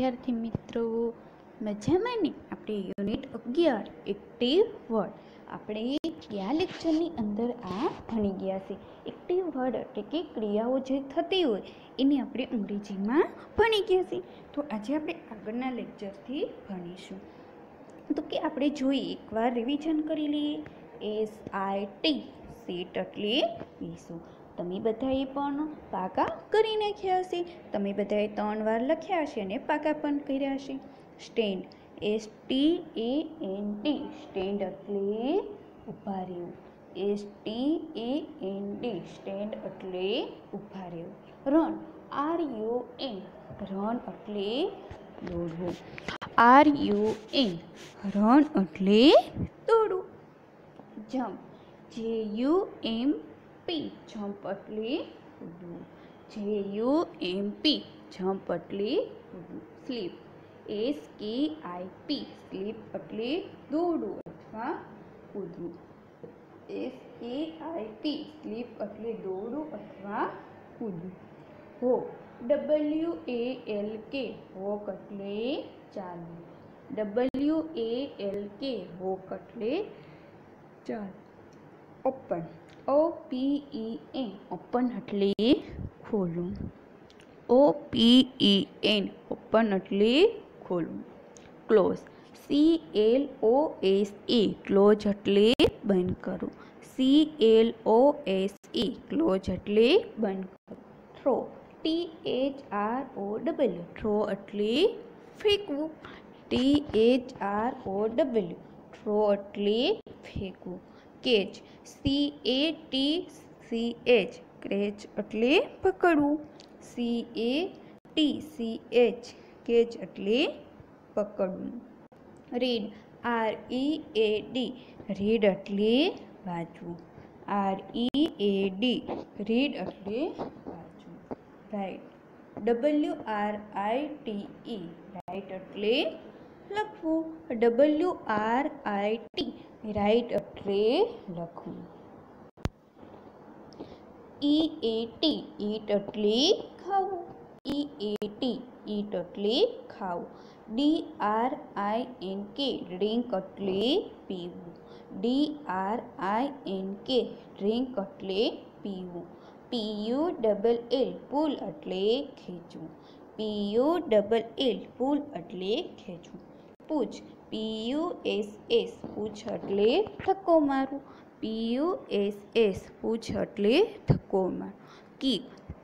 વિદ્યાર્થી મિત્રો, મજામાં ને? આપણે યુનિટ 11 એક્ટિવ વર્ડ આપણે કયા લેક્ચરની અંદર આ ભણી ગયા છે. એક્ટિવ વર્ડ એટલે કે ક્રિયાઓ જે થતી હોય એને આપણે અંગ્રેજીમાં ભણી ગયા છે. તો આજે આપણે આગળના લેક્ચરથી ભણીશું. તો કે આપણે જોઈએ, એકવાર રિવિઝન કરી લઈએ. SIT સીટ એટલે બેસવું. તમે બધાએ પણ પાકા કરી નાખ્યા હશે. તમે બધાએ 3 વાર લખ્યા હશે અને પાકા પણ કર્યા હશે. સ્ટેન્ડ STAND સ્ટેન્ડ એટલે ઊભા રહેવું. STAND સ્ટેન્ડ એટલે ઊભા રહેવું. રન RUN રન એટલે દોડવું. RUN રન એટલે દોડવું. જમ્પ JUMP જમ્પ એટલે કૂદવું. JUMP જમ્પ એટલે કૂદવું. સ્લીપ SKIP સ્લીપ એટલે દોડવું અથવા કૂદવું. SKIP સ્લીપ એટલે દોડવું અથવા કૂદવું. વોક WALK વોક એટલે ચાલવું. WALK વોક એટલે ચાલ. ઓપન OPEN ઓપન એટલે ખોલવું. OPEN ઓપન એટલે ખોલવું. ક્લોઝ CLOSE ક્લોઝ એટલે બંધ કરવું. CLOSE ક્લોઝ એટલે બંધ કરવું. થ્રો THROW થ્રો એટલે ફેંકવું. THROW થ્રો એટલે ફેંકવું. કેચ CATCH કેચ એટલે પકડવું. CATCH કેચ એટલે પકડવું. રીડ READ રીડ એટલે વાંચવું. READ રીડ એટલે વાંચવું. રાઇટ WRITE રાઇટ એટલે લખવું. WRIT રાઇટ એટલે લખવું. EAT ઈટ એટલે ખાવું. EAT ઈટ એટલે ખાવું. DRINK ડ્રિંક એટલે પીવું. DRINK ડ્રિંક એટલે પીવું. PULL પુલ એટલે ખેંચવું. PULL પુલ એટલે ખેંચવું. પૂછ PUSS પૂછ એટલે ધક્કો મારવું. PUSS પૂછ એટલે ધક્કો મારવું. કિક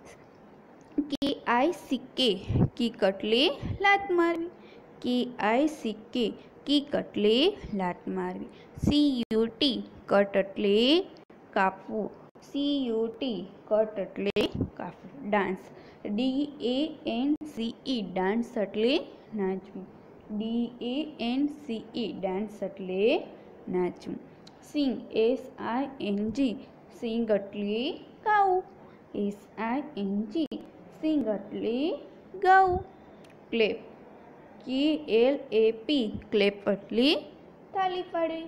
KICK કિક એટલે લાત મારવી. KICK કિક એટલે લાત મારવી. CUT કટ એટલે કાપવું. CUT કટ એટલે કાપવું. ડાન્સ DANCE ડાન્સ એટલે નાચવું. DANCE ડાન્સ એટલે નાચવું. સિંગ SING સિંગ એટલે ગાવું. SING સિંગ એટલે ગાવું. ક્લેપ KLAP ક્લેપ એટલે તાલી પાડવી.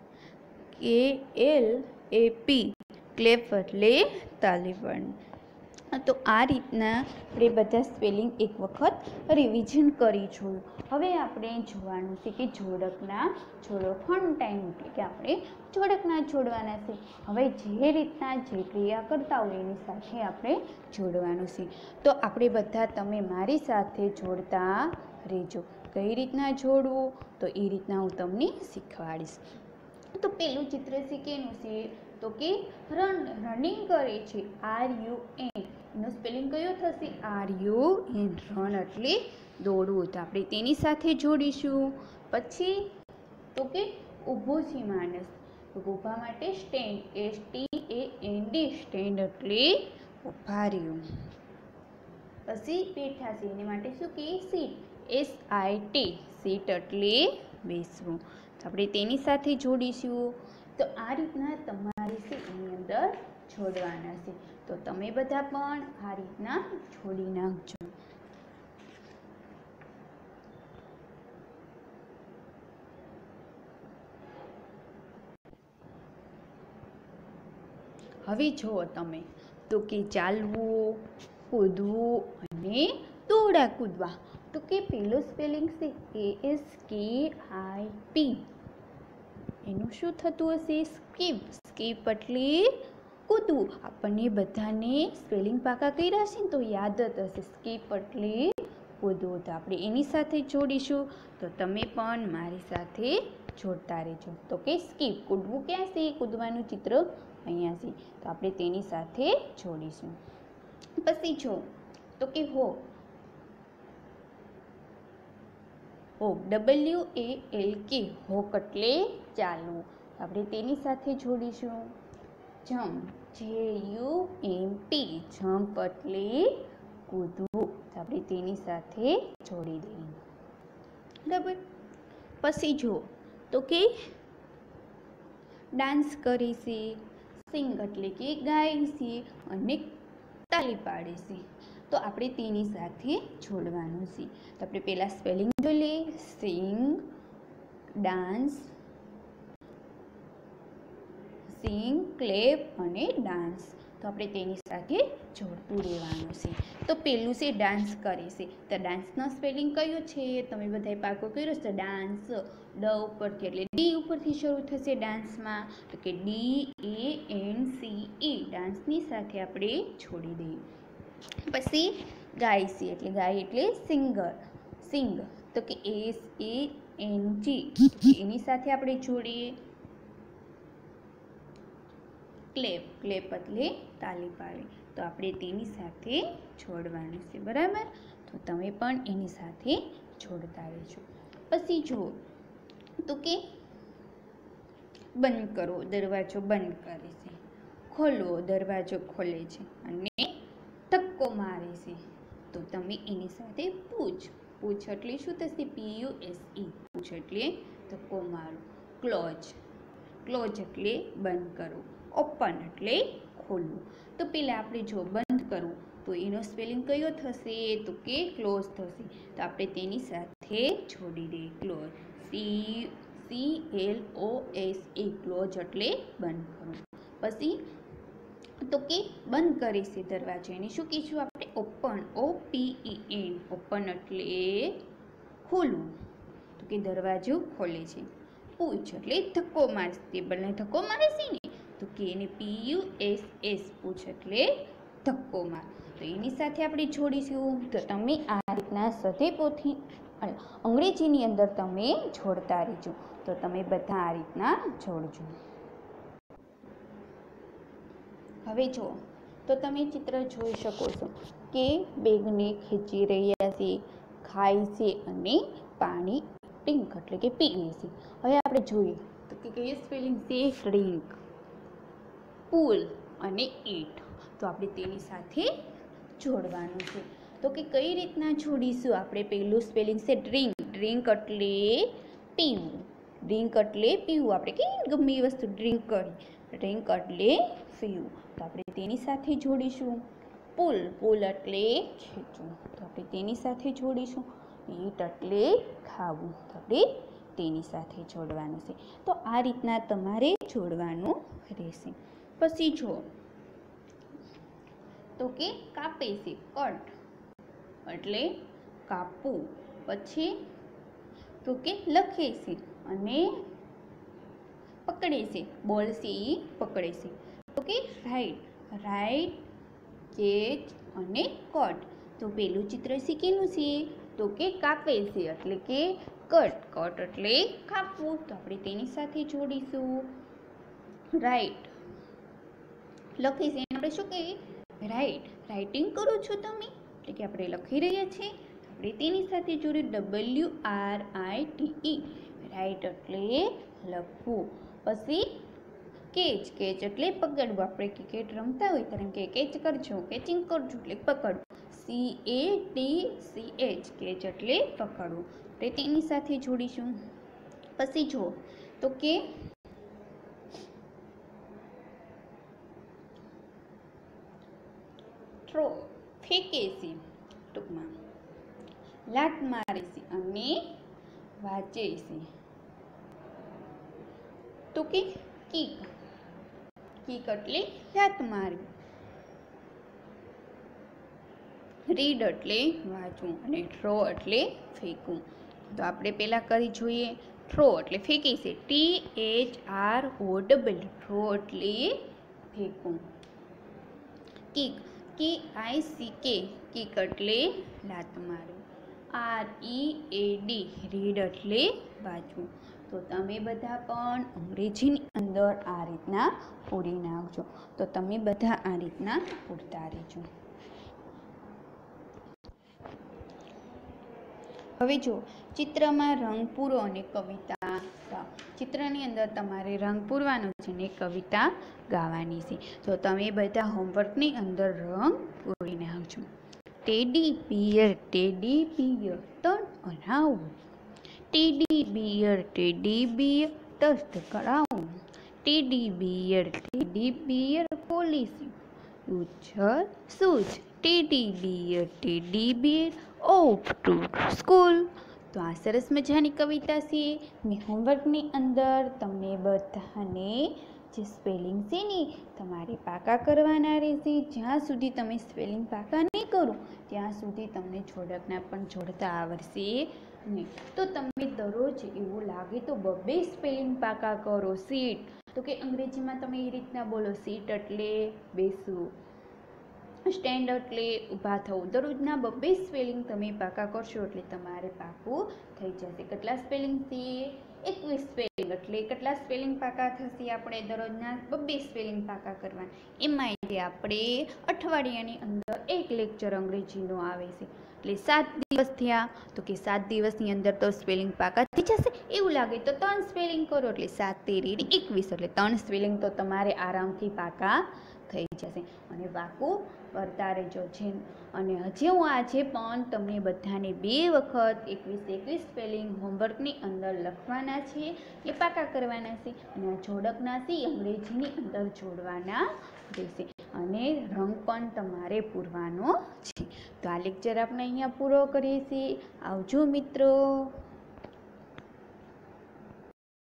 KLAP ક્લેપ એટલે તાલી પાડવી. તો આ રીતના આપણે બધા સ્પેલિંગ એક વખત રિવિઝન કરી જોયું. હવે આપણે જોવાનું છે કે જોડકના જોડો. ફન ટાઈમ એટલે કે આપણે જોડકના જોડવાના છે. હવે જે રીતના જે ક્રિયા કરતા હોય એની સાથે આપણે જોડવાનું છે. તો આપણે બધા તમે મારી સાથે જોડતા રહેજો. કઈ રીતના જોડવું તો એ રીતના હું તમને શીખવાડીશ. તો પહેલું ચિત્ર છે કેનું છે? તો કે રનિંગ કરે છે. RUN એનું સ્પેલિંગ કયો થશે? RUN રન એટલે દોડવું. તો આપણે તેની સાથે જોડીશું. પછી તો કે ઊભો છે માણસ. ઊભા માટે સ્ટેન્ડ STAND સ્ટેન્ડ એટલે ઊભા રહ્યું. પછી બેઠા છે એની માટે શું કે સીટ SIT સીટ એટલે બેસવું. તો આપણે તેની સાથે જોડીશું. તો આ રીતના તમારે છે એની અંદર જોડવાના છે. તો તમે બધા પણ આ રીતના જોડી નાખજો. હવે જુઓ તમે તો કે ચાલવું, કૂદવું અને દોડા કૂદવા. તો કે પેલું સ્પેલિંગ છે ASKIP, એનું શું થતું હશે? સ્કીપ. સ્કીપ એટલે કૂદવું. આપણને બધાને સ્પેલિંગ પાકા કર્યા છે ને તો યાદ જ હશે, સ્કીપ એટલે કૂદવું. તો આપણે એની સાથે જોડીશું, તો તમે પણ મારી સાથે જોડતા રહેજો. તો કે સ્કીપ, કૂદવું ક્યાં છે? કૂદવાનું ચિત્ર અહીંયા છે, તો આપણે તેની સાથે જોડીશું. પછી જો તો કે હોક, હોક WALK, હોક એટલે ચાલવું. આપણે તેની સાથે જોડીશું. જમ્પ, JUMP, જમ્પ એટલે કૂદવું. આપણે તેની સાથે જોડી દઈએ. બરાબર. પછી જો તો કે ડાન્સ કરે છે, સિંગ એટલે કે ગાય છે અને તાલી પાડે છે, તો આપણે તેની સાથે જોડવાનું છે. તો આપણે પહેલાં સ્પેલિંગ જોઈ લઈએ. સિંગ, ડાન્સ, સિંગ, ક્લેપ અને ડાન્સ. તો આપણે તેની સાથે જોડતું રહેવાનું છે. તો પહેલું છે ડાન્સ કરે છે, તો ડાન્સનો સ્પેલિંગ કયું છે? તમે બધાએ પાકો કર્યો છે. ડાન્સ ડ ઉપરથી એટલે ડી ઉપરથી શરૂ થશે ડાન્સમાં, તો કે DANCE, ડાન્સની સાથે આપણે જોડી દઈએ. પછી ગાય છે, એટલે ગાય એટલે સિંગર, સિંગ, તો કે SANG, એની સાથે આપણે જોડીએ. ક્લેપ, ક્લેપ એટલે તાલી પાડવી, તો આપણે તેની સાથે જોડવાનું છે. બરાબર. તો તમે પણ એની સાથે જોડતા રહેજો. પછી જુઓ તો કે બંધ કરો, દરવાજો બંધ કરે છે. ખોલવો, દરવાજો ખોલે છે. અને ધક્કો મારે છે, તો તમે એની સાથે પૂછ, પૂછ એટલે શું થશે? PUSE, પૂછ એટલે ધક્કો મારો. ક્લોઝ, ક્લોઝ એટલે બંધ કરવું. ઓપન એટલે ખોલવું. તો પહેલાં આપણે જો બંધ કરવું, તો એનો સ્પેલિંગ કયો થશે? તો કે ક્લોઝ થશે. તો આપણે તેની સાથે જોડી દઈએ. ક્લોઝ, CLOSE, ક્લોઝ એટલે બંધ કરવું. પછી તો કે બંધ કરે છે દરવાજો, એને શું કહીશું આપણે? ઓપન, OPEN, ઓપન એટલે ખોલવું. તો કે દરવાજો ખોલે છે. પૂછ એટલે ધક્કો મારે, ટેબલને ધક્કો મારે છે ને, તો કે એને PUSS, પૂછ એટલે ધક્કો માર. તો એની સાથે આપણે જોડીશું. તો તમે આ રીતના સધે પોથી અંગ્રેજીની અંદર તમે જોડતા રહેજો. તો તમે બધા આ રીતના જોડજો. હવે જો તો તમે ચિત્ર જોઈ શકો છો કે બેગને ખેંચી રહ્યા છે, ખાય છે અને પાણી ડ્રિંક એટલે કે પીએ છે. હવે આપણે જોઈએ તો કે કઈ સ્પેલિંગ છે? ડ્રિંક, પૂલ અને ઈટ. તો આપણે તેની સાથે જોડવાનું છે. તો કે કઈ રીતના જોડીશું? આપણે પહેલું સ્પેલિંગ છે ડ્રિંક, ડ્રિંક એટલે પીવું, ડ્રિંક એટલે પીવું. આપણે કે ગમે એ વસ્તુ ડ્રિંક કરી, ડ્રિંક એટલે પીવું. તો આપણે તેની સાથે જોડીશું. પુલ, પુલ એટલે ખેંચવું, તો આપણે તેની સાથે જોડીશું. ઈટ એટલે ખાવું, તો આપણે તેની સાથે જોડવાનું છે. તો આ રીતના તમારે જોડવાનું રહેશે. પછી જો તો કે કાપે છે, કટ એટલે કાપવું. પછી તો કે લખે છે અને પકડે છે, બોલ છે એ પકડે છે. તો કે રાઈટ, રાઈટ, કેચ અને કટ. તો પેલું ચિત્ર શીખેલું છે તો કે કાપે છે એટલે કે કટ, કટ એટલે કાપવું. તો આપણે તેની સાથે જોડીશું. રાઈટ, લખી છે એને આપણે શું કહીએ? રાઈટ, રાઇટિંગ કરો છો તમે એટલે કે આપણે લખી રહ્યા છીએ. આપણે તેની સાથે જોડે WRITE, રાઈટ એટલે લખવું. પછી કેચ, કેચ એટલે પકડવું. આપણે ક્રિકેટ રમતા હોય ત્યારે કે કેચ કરજો, કેચિંગ કરજો એટલે પકડવું. CATCH, કેચ એટલે પકડવું. આપણે તેની સાથે જોડીશું. પછી જો તો કે થ્રો, ફેંકે છે, ટૂંકમાં લાત મારે છે અને વાંચે છે. તો કે કિક, કિક એટલે લાત મારવી. રીડ એટલે વાંચવું અને થ્રો એટલે ફેંકવું. તો આપણે પહેલાં કરી જોઈએ. થ્રો એટલે ફેંકી છે, THRO, થ્રો એટલે ફેંકવું. કિક, KICK, કિક એટલે લાત મારવું. READ, રીડ એટલે વાંચવું. તો તમે બધા પણ અંગ્રેજીની અંદર આ રીતના પૂરી નાખજો. તો તમે બધા આ રીતના પૂરતા રહેજો. હવે જો ચિત્રમાં રંગ પૂરો અને કવિતા ગાઓ. ચિત્રની અંદર તમારે રંગ પૂરવાનો છે ને કવિતા ગાવાની છે. તો તમે બધા હોમવર્કની અંદર રંગ પૂરી નાખજો. Teddy bear turn around. Teddy bear touch the ground. Teddy bear polish your shoes. Teddy bear off to school. તો આ સરસ મજાની કવિતા છે. ને હોમવર્કની અંદર તમને બધાને જે સ્પેલિંગ છે ને તમારે પાકા કરવાના રહેશે. જ્યાં સુધી તમે સ્પેલિંગ પાકા નહીં કરો ત્યાં સુધી તમને જોડકના પણ જોડતા આવડશે નહીં. તો તમે દરરોજ એવું લાગે તો 2 સ્પેલિંગ પાકા કરો. સીટ તો કે અંગ્રેજીમાં તમે એ રીતના બોલો. સીટ એટલે બેસવું, સ્ટેન્ડ એટલે ઊભા થવું. દરરોજના 2 સ્પેલિંગ તમે પાકા કરશો એટલે તમારે પાકું થઈ જશે. કેટલા સ્પેલિંગ છે? 21 સ્પેલિંગ. એટલે કેટલા સ્પેલિંગ પાકા થશે? આપણે દરરોજના 2 સ્પેલિંગ પાકા કરવાના. એમાં આપણે અઠવાડિયાની અંદર 1 લેક્ચર અંગ્રેજીનો આવે છે. એટલે 7 દિવસ થયા. તો કે 7 દિવસની અંદર તો સ્પેલિંગ પાકા થઈ જશે. એવું લાગે તો 3 સ્પેલિંગ કરો એટલે 7 તેરી 21. એટલે 3 સ્પેલિંગ તો તમારે આરામથી પાકા થઈ જશે. અને પાકું કરતા રહેજો છે. અને હજી હું આજે પણ તમને બધાને 2 વખત 21 સ્પેલિંગ હોમવર્કની અંદર લખવાના છે, એ પાકા કરવાના છે. અને આ જોડકના છે અંગ્રેજીની અંદર જોડવાના રહેશે. અને રંગ પણ તમારે પૂરવાનો છે. તો આ લેક્ચર આપણે અહીંયા પૂરો કરીએ છીએ. આવજો મિત્રો.